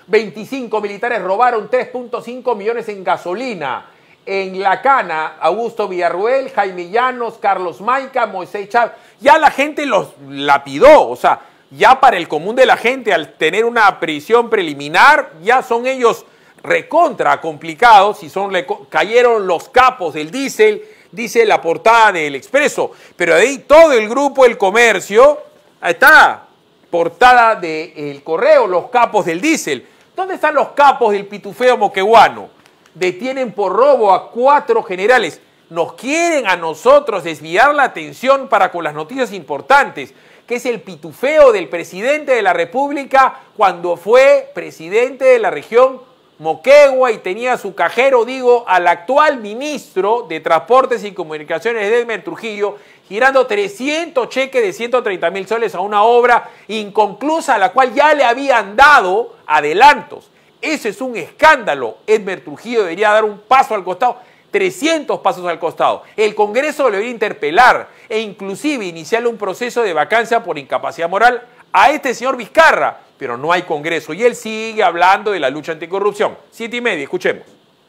25 militares robaron 3.5 millones en gasolina. En La Cana, Augusto Villarruel, Jaime Llanos, Carlos Maica, Moisés Chávez. Ya la gente los lapidó, o sea, ya para el común de la gente, al tener una prisión preliminar, ya son ellos recontra complicados y cayeron los capos del diésel, dice la portada del Expreso. Pero de ahí todo el grupo El Comercio, ahí está, portada del Correo, los capos del diésel. ¿Dónde están los capos del pitufeo moqueguano? Detienen por robo a 4 generales. Nos quieren a nosotros desviar la atención para con las noticias importantes, que es el pitufeo del presidente de la República cuando fue presidente de la región Moquegua y tenía su cajero, digo, al actual ministro de Transportes y Comunicaciones, Edmer Trujillo, girando 300 cheques de 130.000 soles a una obra inconclusa a la cual ya le habían dado adelantos. Ese es un escándalo. Edmer Trujillo debería dar un paso al costado, 300 pasos al costado. El Congreso lo debería interpelar e inclusive iniciarle un proceso de vacancia por incapacidad moral a este señor Vizcarra, pero no hay Congreso y él sigue hablando de la lucha anticorrupción. 7:30, escuchemos.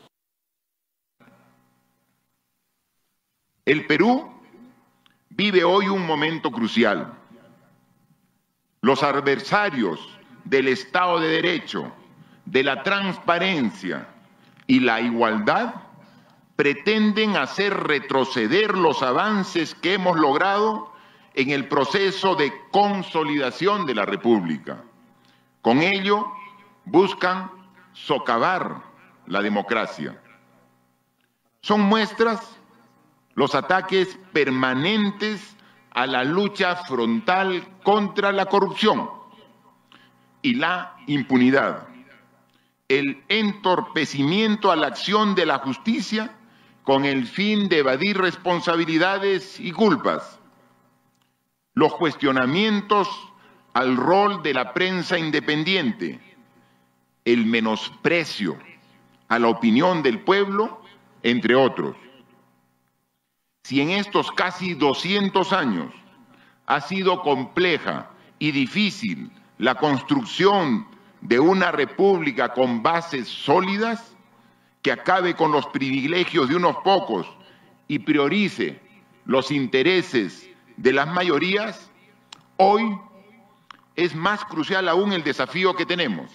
El Perú vive hoy un momento crucial. Los adversarios del Estado de Derecho, de la transparencia y la igualdad pretenden hacer retroceder los avances que hemos logrado en el proceso de consolidación de la República. Con ello, buscan socavar la democracia. Son muestras los ataques permanentes a la lucha frontal contra la corrupción y la impunidad, el entorpecimiento a la acción de la justicia con el fin de evadir responsabilidades y culpas, los cuestionamientos al rol de la prensa independiente, el menosprecio a la opinión del pueblo, entre otros. Si en estos casi 200 años ha sido compleja y difícil la construcción de una república con bases sólidas, que acabe con los privilegios de unos pocos y priorice los intereses de las mayorías, hoy es más crucial aún el desafío que tenemos.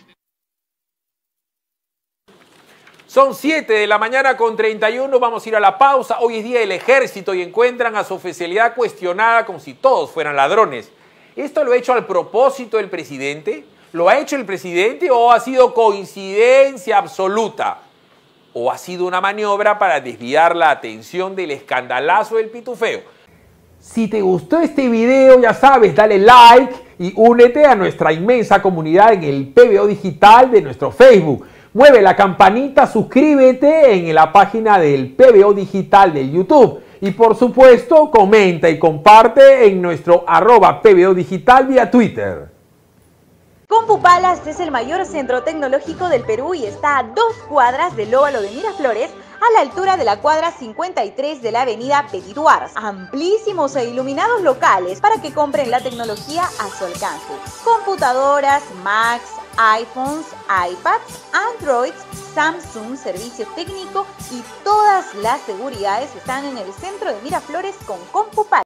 Son 7:31, vamos a ir a la pausa. Hoy es día del Ejército y encuentran a su oficialidad cuestionada como si todos fueran ladrones. ¿Esto lo ha hecho al propósito el presidente? ¿Lo ha hecho el presidente o ha sido coincidencia absoluta? ¿O ha sido una maniobra para desviar la atención del escandalazo del pitufeo? Si te gustó este video, ya sabes, dale like y únete a nuestra inmensa comunidad en el PBO Digital de nuestro Facebook. Mueve la campanita, suscríbete en la página del PBO Digital de YouTube. Y por supuesto, comenta y comparte en nuestro @PBO Digital vía Twitter. CompuPalace es el mayor centro tecnológico del Perú y está a 2 cuadras del óvalo de Miraflores, a la altura de la cuadra 53 de la avenida Petit Duars. Amplísimos e iluminados locales para que compren la tecnología a su alcance. Computadoras, Macs, iPhones, iPads, Androids, Samsung, servicio técnico y todas las seguridades están en el centro de Miraflores con CompuPalace.